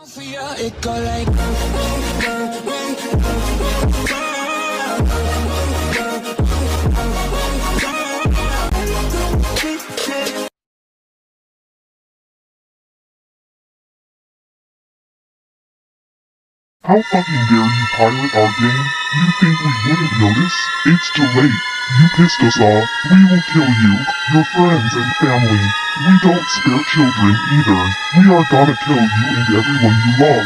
How fucking dare you pirate our game? You think we wouldn't notice? It's too late. You pissed us off. We will kill you, your friends and family. We don't spare children either. We are gonna kill you and everyone you love.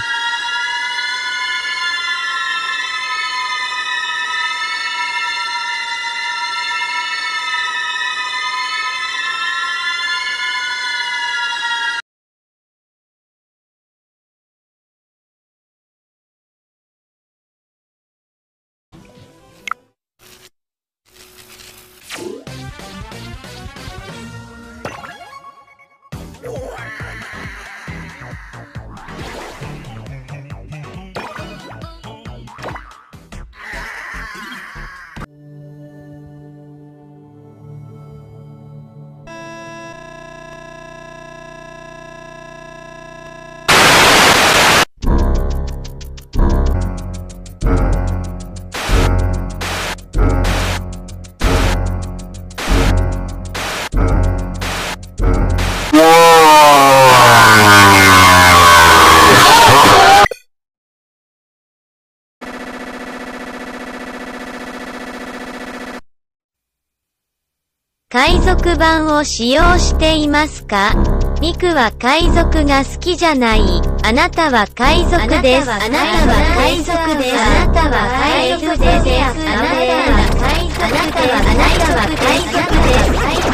海賊版を使用していますか？ミクは海賊が好きじゃない。あなたは海賊です。あなたは海賊です。あなたは海賊です。あなたは海賊です。あなたは海賊です。